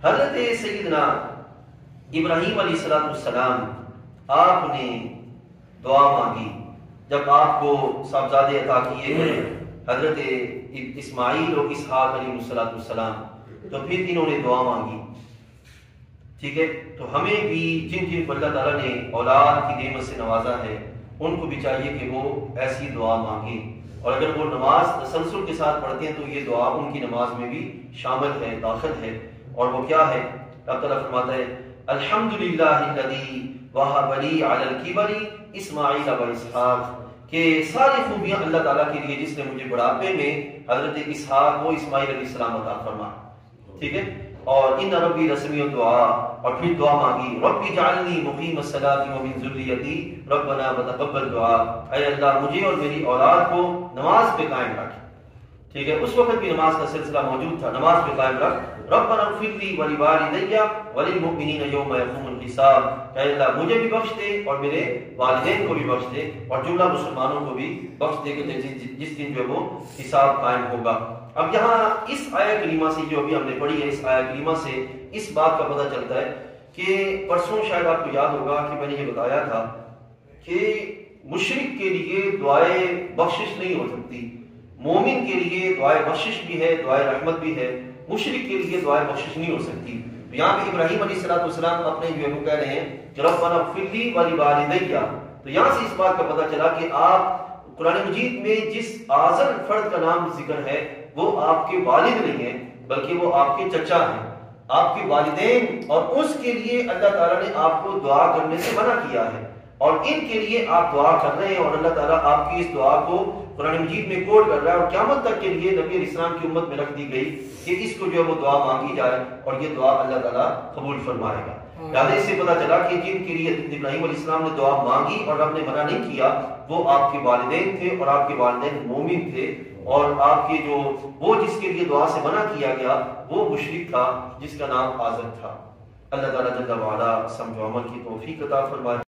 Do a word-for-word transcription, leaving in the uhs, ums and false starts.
حضرت سیدنا ابراہیم علیہ السلام آپ نے دعا مانگی جب آپ کو صاحبزادے عطا کیے ہیں حضرت اسماعیل اور اسحاق علیہ السلام، تو پھر انہوں نے دعا مانگی. ٹھیک ہے، تو ہمیں بھی جن جن کو اللہ تعالیٰ نے اولاد کی نعمت سے نوازا ہے ان کو بھی چاہیے کہ وہ ایسی دعا مانگیں، اور اگر وہ نماز تسلسل کے ساتھ پڑھتے ہیں تو یہ دعا ان کی نماز میں بھی شامل ہے، داخل ہے. اور وہ کیا ہے؟ اللہ تعالیٰ فرماتا ہے الحمدللہ الذی وہب لی علی الکبر اسماعیل و اسحاق، کہ ساری خوبیاں اللہ تعالیٰ کے لیے جس نے مجھے بڑھاپے میں حضرت اسحاق و اسماعیل علیہ السلام عطا فرما. ٹھیک ہے، اور ان ربی رسمی دعا، اور پھر دعا مانگی ربی جعلنی مقیم الصلاۃ ومن ذریتی ربنا وتقبل دعا، اے اللہ مجھے اور میری اولاد کو نماز پہ قائم رکھ. ٹھیک ہے، اس وقت بھی نماز کا سلسلہ موجود تھا، نماز پہ قائم رکھ. ربنا اغفر لی ولوالدی وللمؤمنین یوم یقوم الحساب، اے اللہ مجھے بھی بخش دے اور میرے والدین کو بھی بخش دے اور جملہ مسلمانوں کو بھی بخش دے کہ جس دن جو وہ حساب قائم ہوگا. اب یہاں اس آیہ کریمہ سے جو ابھی ہم نے پڑھی ہے، اس آیہ کریمہ سے اس بات کا پتہ چلتا ہے کہ پرسوں شاید آپ کو یاد ہوگا کہ میں نے یہ بتایا تھا کہ مشرک کے لیے دعائے بخشش نہیں ہو سکتی، مومن کے لیے دعائے بخشش بھی ہے، دعائے رحمت بھی ہے، مشرک کے لیے دعائے بخشش نہیں ہو سکتی. تو یہاں پہ ابراہیم علیہ السلام اپنے جو ہے وہ کہہ رہے ہیں کہ ربنا اغفر لی ولوالدی، تو یہاں سے اس بات کا پتہ چلا کہ آپ قرآن مجید میں جس اعظم فرد کا نام ذکر ہے وہ آپ کے والد نہیں ہیں بلکہ وہ آپ کے چچا ہیں، آپ کے والدین، اور اس کے لیے اللہ تعالیٰ نے آپ کو دعا کرنے سے منع کیا ہے، اور ان کے لیے آپ دعا کر رہے ہیں، اور اللہ تعالیٰ آپ کی اس دعا کو قرآن مجید میں کوٹ کر رہا ہے، اور قیامت تک کے لیے نبی علیہ السلام کی امت میں رکھ دی گئی کہ اس کو جو ہے وہ دعا مانگی جائے اور یہ دعا اللہ تعالیٰ قبول فرمائے گا. لہٰذا اس سے پتہ چلا کہ جن کے لیے ابراہیم علیہ السلام نے دعا مانگی اور رب نے منع نہیں کیا وہ آپ کے والدین تھے، اور آپ کے والدین مومن تھے، اور آپ کے جو وہ جس کے لیے دعا سے منع کیا گیا وہ مشرک تھا جس کا نام آزر تھا. اللہ تعالیٰ جل وعلا سمجھ و عمل کی توفیق عطا فرمائے.